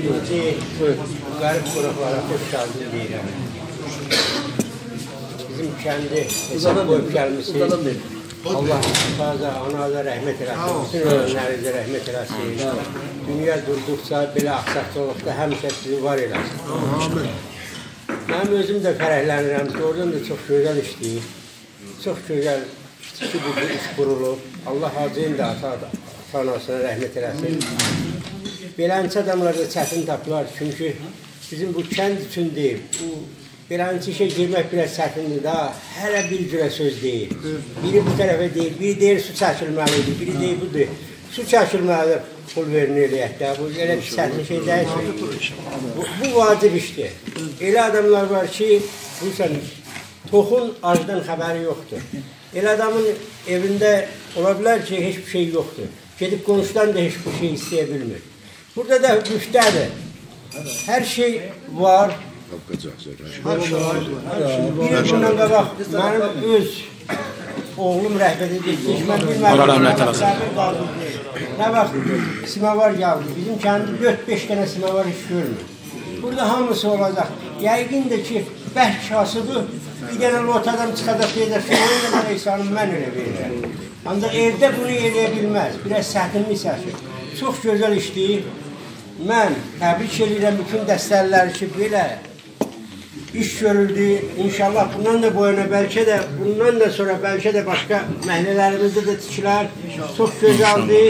Qarib qonaqlara xoş geldin deyirəm. Bizim kendi hesab koyup gelmişiz. Allah taza anaza rəhmət eləsin. Bütün ölənlərinizə rəhmət eləsin. Dünya durduqca belə axsaqçılıqda həmişə sizi var eləsin. Mənim özüm də fərəhlənirəm. Oradan da çox gözəl işləyir. Çox gözəl ki bu iş qurulub. Allah hacıyın da ata-anasına rəhmət eləsin. Beləncə adamlarda çətin tapılar. Çünki bizim bu kənd üçün deyil. Beləncə işə girmək biraz çətindir daha. Hələ bir cürə söz deyil. Biri bu tərəfə deyil. Biri deyir su çəkilməlidir. Biri deyil budur. Su çəkilməlidir. Pul verin eləyək də. Bu elə bir çətin şey deyil. Bu vacib işdir. Elə adamlar var ki, toxun acdan xəbəri yoxdur. Elə adamın evində ola bilər ki, heç bir şey yoxdur. Gedib qonşudan da heç bir şey istəyə bilmir. Burada da müftədir. Hər şey var. Bir bundan qabaq mənim öz oğlum rəhbət edildik. Mən bilmədim. Nə vaxt simavar gəldi. Bizim kəndi 4-5 dənə simavar heç görmür. Burada hamısı olacaq. Yəqin də ki, bərk kasıdır. Bir dənə lotadan çıxacaq deyəcək. Şunun da mən insanım, mən elə verirəm. Ancaq evdə bunu eləyə bilməz. Biraz sətinlik səşir. Çox gözəl işləyir. Mən təbrik edirəm bütün dəstəliləri ki, belə iş görüldü. İnşallah bundan da boyuna, bundan da sonra bəlkə də başqa məhlələrimizdə də tikilər. Çox gözəldir.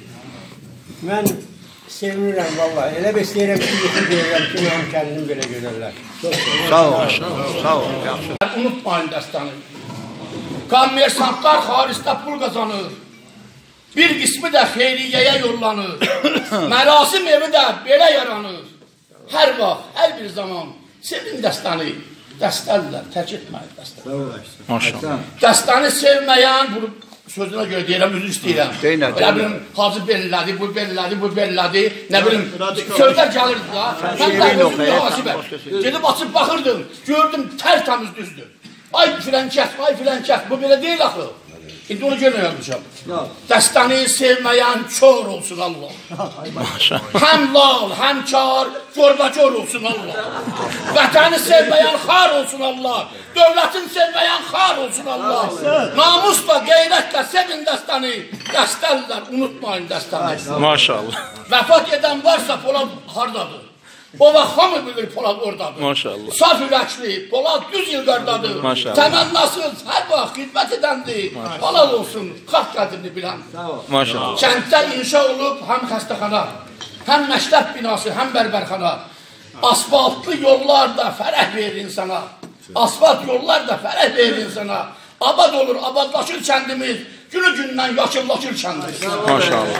Mən sevinirəm vallahi. Elə besləyirəm ki, yuxu görürəm ki, mənim kəndim belə gözəllər. Sağ ol, sağ ol. Unutmayın dəstanı. Kommersantlar xaricdə pul qazanır. Bir qismi də xeyriyyəyə yollanır. Mərasim evi də belə yaranır. Hər vaxt, hər bir zaman sevin dəstanı. Dəstəllər, tək etməyin dəstanı. Maşallah. Dəstanı sevməyən, bunu sözünə görə deyirəm, üzü istəyirəm. Nə bilim, hacı bellədi, bu bellədi, bu bellədi. Nə bilim, sözlər gəlirdi da. Mən də özüm mühasibə. Gedib açıb baxırdım, gördüm, tərtəmiz düzdür. Ay filənkət, bu belə deyil axı. İndi onu görmə yazmışam. Dəstanı sevməyən kör olsun Allah. Həm lal, həm kar, görbəkör olsun Allah. Vətəni sevməyən xar olsun Allah. Dövlətin sevməyən xar olsun Allah. Namusla, qeyrətlə sevin dəstanı. Dəstəllər, unutmayın dəstanı. Maşallah. Vəfat edən varsa Polad hardadır? O vaxt hamı bilir Polad oradadır. Maşallah. Saf ürəkli, Polad 100 illərdadır. Maşallah. Təmənnasız, hər vaxt xidmət edəndir. Halal olsun, xalq qədrini bilən. Maşallah. Kənddə inşa olub həm xəstəxana, həm məktəb binası, həm bərbərxana. Asfaltlı yollar da fərəh verir insana. Asfalt yollar da fərəh verir insana. Abad olur, abadlaşır kəndimiz. Günü-gündən yaşıllaşır kəndimiz. Maşallah.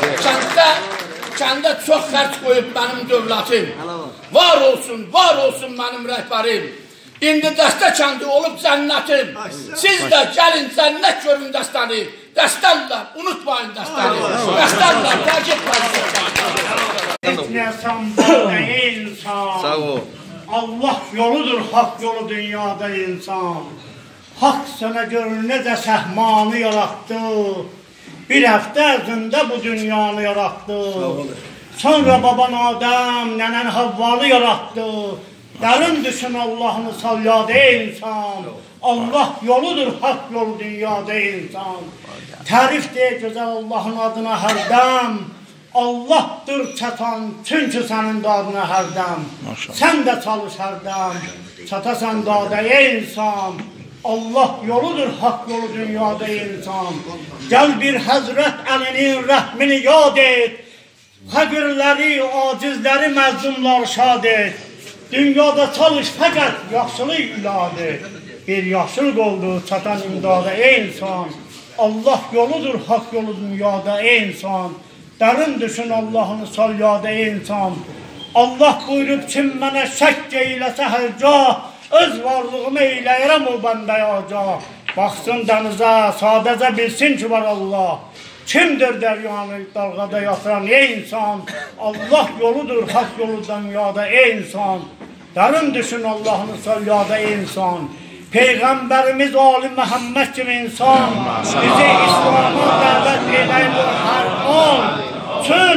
Kəndə çox xərc qoyub mənim dövlətim. Var olsun mənim rəhbərim. İndi dəstə kəndi olub cənnətim. Siz də gəlin cənnət görün dəstəni. Dəstəllər, unutmayın dəstəni. Dəstəllər, tərk etməyin. Etməyəsən burada insan. Sağ ol. Allah yoludur, haqq yolu dünyada insan. Haqq sənə görür necə səhmanı yarattı. Bir həftə ərzində bu dünyanı yarattı. Sonra baban Adəm, nənən Havvalı yarattı. Dərin düşün Allah'ını salyada insan. Allah yoludur, haqq yolu dünyada insan. Tərif deyə gözəl Allah'ın adına hərdəm. Allah'dır çatan, çünki sənin dadına hərdəm. Sən də çalış hərdəm, çatasən dada insan. Allah yoludur, haqq yolu dünyada insan. Gəl bir Həzrət Əlinin rəhmini yad et. Fəqirləri, acizləri, məzlumlar şad et. Dünyada çalış fəqət yaxşılıq ilad et. Bir yaxşılıq oldu, çatan imdada insan. Allah yoludur, haqq yolu dünyada insan. Dərin düşün Allah'ını salyada insan. Allah buyurub kim mənə şəkk eyləsə hərcah. Öz varlığımı eyləyirəm o bəndə yaca. Baxsın dənizə, sadəcə bilsin ki var Allah. Kimdir dəryanı dalğada yatıran ey insan? Allah yoludur, haqq yolu dünyada ey insan. Dərin düşün Allah'ını salyada ey insan. Peyğəmbərimiz Ali Məhəmməd kimi insan. Bizi İslam'a dəvət eləyir hər an. Çün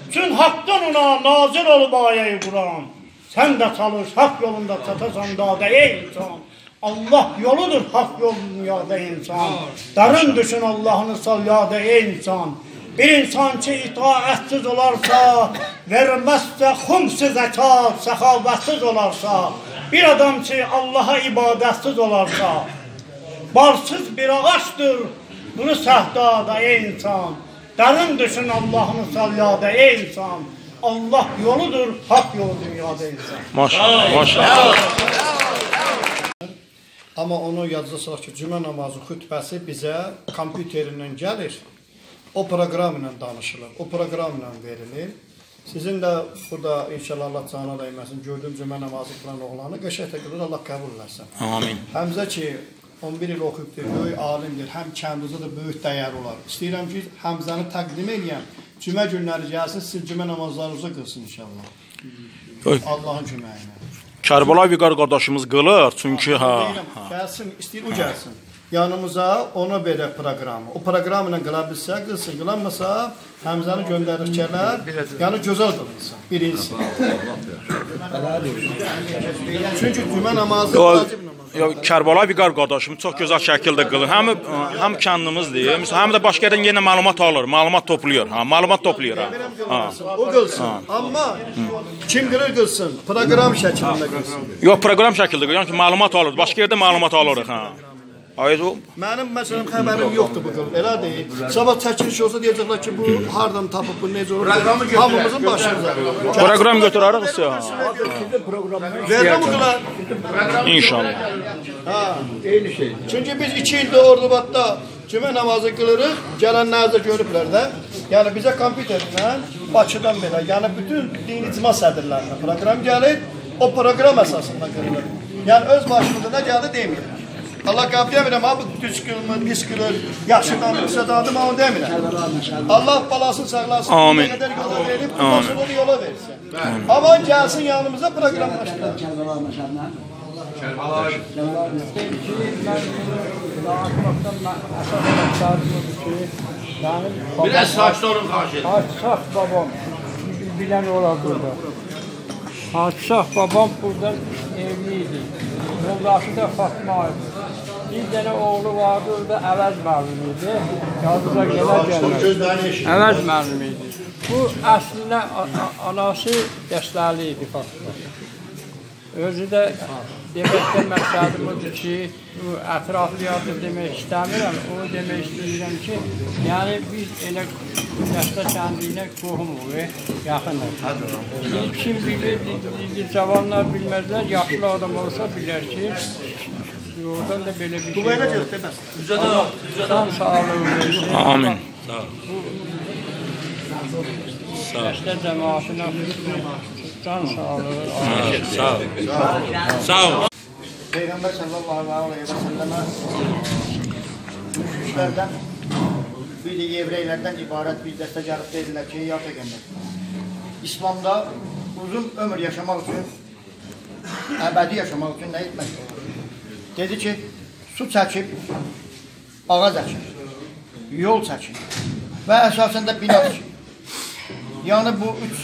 Çün haqdan ona nazil olub ayə-i Quran. Sən də çalış, haqq yolunda çatasan dada ey insan. Allah yoludur haqq yol dünyada insan. Darın düşün Allah'ını sal yada ey insan. Bir insan ki itaətsiz olarsa, verməzsə xumsi zəkat, səxavətsiz olarsa, bir adam ki Allah'a ibadətsiz olarsa, barsız bir ağaçdır, bunu səhdada ey insan. Darın düşün Allah'ını sal yada ey insan. Allah yoludur, hak yolu dünyada insan. Maşallah, maşallah. Amma onu yadda salaq ki, cümə namazı xütbəsi bizə kompüterindən gəlir, o proqram ilə danışılır, o proqram ilə verilir. Sizin də burada inşallah Allah cana dəyməsin, gördüyüm cümə namazı qılan oğlanı qəşəngdə qılır, Allah qəbul eləsin. Amin. Həmzə ki, 11 il oxuyubdur, böyük alimdir, həm kəndinizdə də böyük dəyər olar. İstəyirəm ki, Həmzəni təqdim edəyəm, cümə günləri gəlsin, siz cümə namazlarınızı qılsın inşallah. Allahın cüməyi ilə. Kərbəlayi Vüqar qardaşımız qılır, çünki Gəlsin, istəyir o gəlsin. Yanımıza ona verək proqramı. O proqram ilə qıla bilsə, qılsın. Qılanmasa, Həmzəni göndərirkələr, yəni gözəl qılınsın, birincisi. Çünki cümə namazı vacib namazı. Kərbəlayi Vüqar qardaşımız çox gözəl şəkildə qılır. Həm kəndimizdir, həm də başqa yerdən yenə məlumat alır, məlumat toplayır. Məlumat toplayır. O qılsın. Amma kim qılır qılsın, proqram şəklində qılsın. Yox, proqram şəkildə qılır. Yəni ki, məlumat alır. Başqa yerdə məlumat alırıq. Mənim məsələn xəbərim yoxdur bu qıl, elə deyil. Sabah çəkiliş olsa deyəcəklər ki, bu hardan tapıb, bu necə olur? Hamımızın başımıza. Proqram götürərək sizə. Vermə bu qıla. İnşallah. Eyni şey. Çünki biz 2 ildə Ordubadda cümə namazı qılırıq, gələnlər də görüblər də. Yəni bizə kompüterlə Bakıdan belə, yəni bütün dini icma sədrlərinə proqram gəlir, o proqram əsasında qılınır. Yəni öz başımıza da gəldi demirəm. Allah qəbul edirəm, bu düz qılmır, pis qılır, yaxşı danışsa dadım, onu demirəm. Allah balasını sağlasın, amin. Ne qədər yola verib, ondan sonra onu yola versin. Amma gəlsin yanımıza proqramlaşdır. Biraz saç sorun karşı. Padişah babam, bilən olar burada. Padişah babam burada evliydi. Yoldaşı da Fatma idi. Bir dənə oğlu vardı, o da Əvəz müəllim idi. Yazıda gələr. Əvəz müəllim idi. Bu əslində anası dəstəli idi Fatma. Özü də deməkdə məqsədim odur ki, bu ətraflıyatı demək istəmirəm, onu demək istəyirəm ki, yəni biz elə dəstə kəndiyinə qohumuq, yaxınıq. Kim bilir, cavanlar bilməzlər, yaşlı adam olsa bilər ki, oradan da belə bir şey var. Can sağlığı versin. Amin. Dəstə cəmaatına can sağlığı. Sağ ol. Peyğəmbər sallallahu aleyhi və səlləmə müşriklərdən, bir də yevreylərdən ibarət bir dəstə gəlib deyirlər ki, ya Peyğəmbər, İslamda uzun ömür yaşamaq üçün, əbədi yaşamaq üçün nə etmək? Dedi ki, su çəkib, ağac əkir, yol çəkir və əsasında bina tikir. Yəni bu üç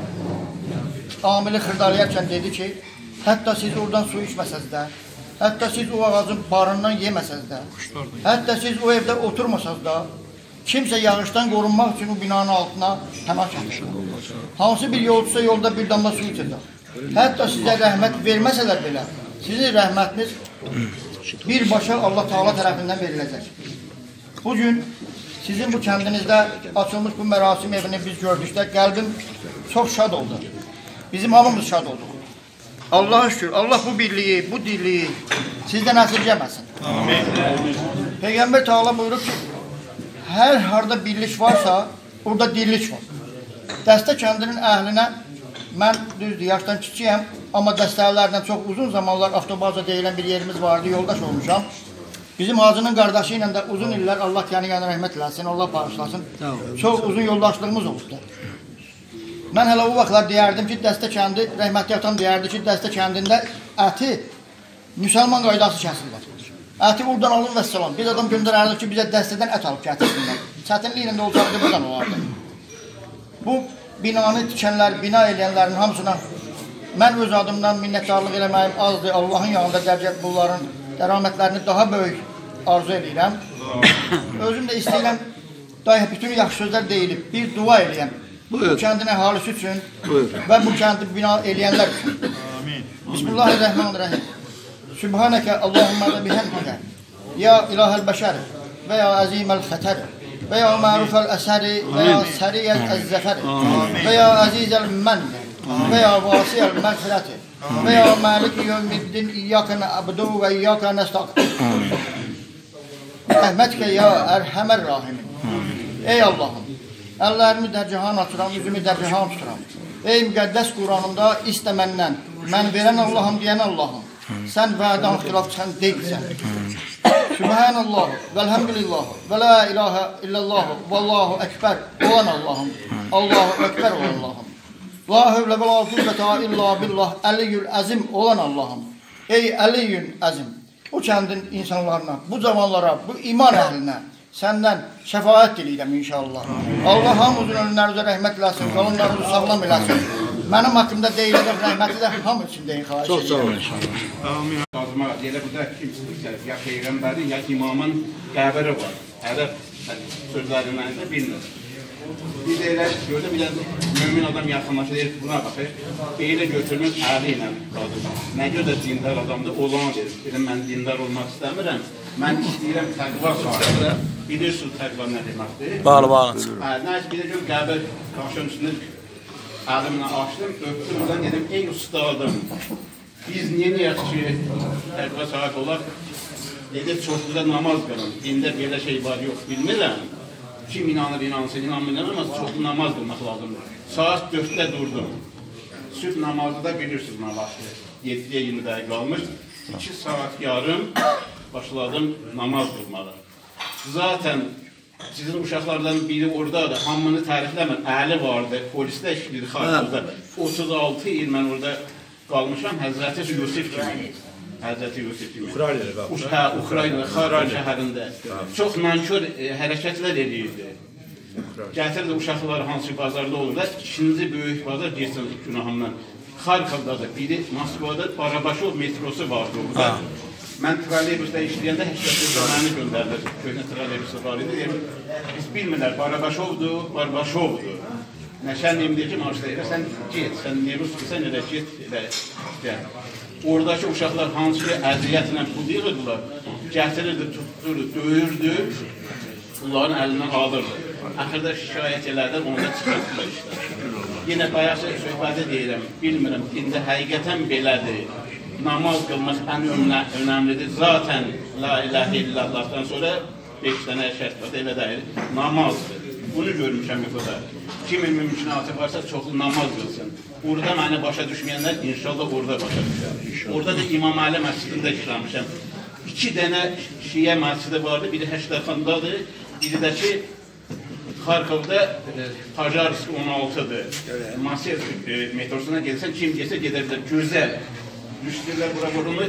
amili xırdalayarkən dedi ki, hətta siz oradan su içməsəz də, hətta siz o ağacın barından yeməsəz də, hətta siz o evdə oturmasaz da, kimsə yağışdan qorunmaq üçün o binanın altına həmaq çəkir. Hansı bir yolcusa yolda bir damla su içəcək. Hətta sizə rəhmət verməsələr belə, sizin rəhmətiniz birbaşa Allah Teala tərəfindən veriləcək. Bugün sizin bu kəndinizdə açılmış bu mərasim evini biz gördükdə qəlbim çox şad oldu. Bizim hamımız şad olduq. Allah'a şükür, Allah bu birliği, bu dirliği sizdən əsirgəməsin. Amin. Peyğəmbər Teala buyurub ki, hər harda birlik varsa, orada dirlik var. Dəstə kəndinin əhlinə, mən düzdür, yaşdan kiçiyəm, amma dəstələrdən çox uzun zamanlar avtobaza deyilən bir yerimiz vardı, yoldaş olmuşam. Bizim Hacının qardaşı ilə də uzun illər Allah yəni rəhmət eləsin, Allah bağışlasın. Çox uzun yoldaşlığımız olubdur. Mən hələ o vaxtlar deyərdim ki, dəstə kəndi, rəhmətli atam deyərdi ki, dəstə kəndində əti müsəlman qaydası kəsirlər. Əti buradan alın və salam. Biz adam göndərərdik ki, bizə dəstədən ət alıb gətirsinlər. Çətinliklə də olsaydı buradan olardı. Bu binanı tikənlər, bina eləyənlərin hamısına mən öz adımdan minnətdarlıq eləməyim azdır. Allahın yanında dərəcət bunların dəramətlərini daha böyük arzu edirəm. Özüm də istəyirəm, dayə bütün yaxşı sözlər deyilib, bir dua eləyəm. Bu kəndin əhalisi üçün və bu kəndi bina eləyənlər üçün. Bismillahirrahmanirrahim. Sübhanəkə Allahümmə və bihəmdikə. Ya ilahəl bəşər və ya əziməl xətər və ya mərufəl əsəri və ya səriyəl əzzəfəri və ya əzizəl mənd və ya vasiyəl məğfirəti və ya məlik yevmiddin iyyəkə nə'budu və iyyəkə nəstəğfir. Rəhmətkə ya ərhəmər rahimin. Ey Allahım, əllərimi dərcihan açıram, üzümü dərcihan tuturam. Ey müqəddəs Quranımda istə məndən, mən verən Allahım deyən Allahım, sən vədən xilafçən deyilsən. Sübhanallah, vəlhəmdülillah, və la ilahə illallah, vallahu əkbər olan Allahım, Allahu əkbər olan Allahım. La hövlə və la qüvvətə illa billah, əliyyül əzim olan Allahım. Ey əliyyün əzim, bu kəndin insanlarına, bu cavanlara, bu iman əhlinə səndən şəfaət diləyirəm inşallah. Allah hamımızın ölümlərinizə rəhmət eləsin, qalınlarınızı sağlam eləsin. Mənim haqqımda deyiləcək rəhməti də hamı üçün deyin, xahiş edirəm. Çox sağ olun inşallah. Azma, elə burada kimsə, ya Peyğəmbərin, ya imamın qəbiri var. Ərəb sözlərindən də bilmir. Biz elə gördüm, bir mümin adam yaxınlaşır, buna baxır, elə götürmüş əli ilə qazır. Nə görə dindar adamdır, olan verir. Dedim, mən dindar olmaq istəmirəm, mən istəyirəm təqva sahibə. Bilirsiniz təqva nə deməkdir? Bağlı. Nəysə, bir də gün qəbir qaşın üstünü əlimlə açdım, öpdüm, oradan dedim, ey ustadım, biz neyək ki, təqva sahib olaq, dedik, çoxluda namaz qılın, dində belə şey var, yox, bilmirəm. Kim inanır, inansın, inanmırlar, amma çoxlu namaz qılmaq lazımdır. Saat 4-də durdum. Sübh namazı da bilirsiniz nə vaxtı. 7-yə 20 dəqiqə qalmış. 2 saat yarım başladım namaz qılmağa. Zaten sizin uşaqlardan biri oradadır, hamını tərifləmir. Əli vardı, polisdə işləyir xaricdə. 36 il mən orada qalmışam, Həzrəti Yusuf kimi. Həzrəti Yusuf kimi. Ukrayna, Xaran şəhərində. Çox nankör hərəkətlər edirdi. Gətirdi uşaqları hansı bazarda olurlar. İkinci böyük bazar geçsin günahımdan. Xarkovdadır, biri Moskvada Barabaşov metrosu vardı orada. Mən trolleybusda işləyəndə həqiqətən zamanı göndərilir. Köhnə trolleybusda var idi. Biz bilmirlər, Barabaşovdur. Nəşən deyim ki, marşda sən get, sən ne ruskisən elə get, elə. Oradakı uşaqlar hansı ki, əziyyətlə pul yığırdılar, gətirirdi, tutturdu, döyürdü, bunların əlindən alırdı. Axırda şikayət elədən onda çıxartdılar işte. Yenə bayaqsa söhbəti deyirəm, bilmirəm, indi həqiqətən belədir. Namaz qılmaq ən önəmlidir. Zaten la ilahə illallahdan sonra 5 dənə şərt var, elə deyil, namazdır. Bunu görmüşəm yuxuda. Kimin mümkünatı varsa çoxlu namaz qılsın. Orada məni başa düşməyənlər inşallah orada başa düşər. Orada da İmam Ali məscidində işləmişəm. 2 dənə şiə məscidi vardı, biri Həşdəxandadır, biri də ki, Xarkovda Pajarsk 16-dır. Masir metrosuna gelsən, kim gelsə gedərlər, gözəl. Düşdürlər bura vurulur,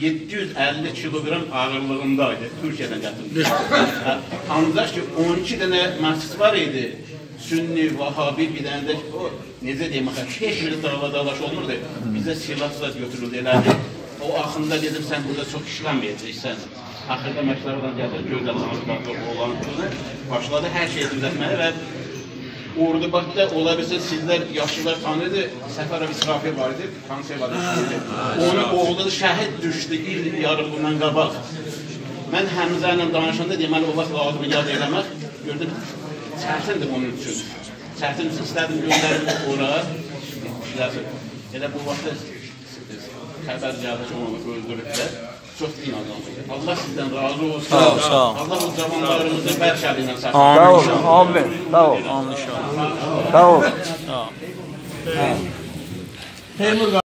750 kilogram ağırlığındaydı, Türkiyədən gətirildi. Ancaq ki, 12 dənə məscid var idi, Sünni, Vahabi, bir dənə də o, necə deyim, heç bir dağla-dağlaş olmurdu, bizə silah götürüldü, elədi. O axında dedim, sən burada çox işləməyəcəksən. Axırda məktəbdən gəlir, gözləmədən olan başladı hər şeyi düzətməyə və Ordubadda ola bilsin, sizlər yaşlılar tanıdı, Səfərov İsrafil var idi, konservadır. Onun oğlu şəhid düşdü, il yarım bundan qabaq. Mən Həmzə ilə danışanda deməli, o vaxt lazım yad eləmək, gördüm, çətindir onun üçün. Çətin istədim, göndərim ora, elə bu vaxtda xəbər gəldi ki, onu öldürüblər. Çox din adamıdır. Allah sizdən razı olsun. Allah bu zamanlarımızda bərkəli ilə saxlayın. Sağ ol, amin. Sağ ol. Amin inşallah. Sağ ol. Sağ ol.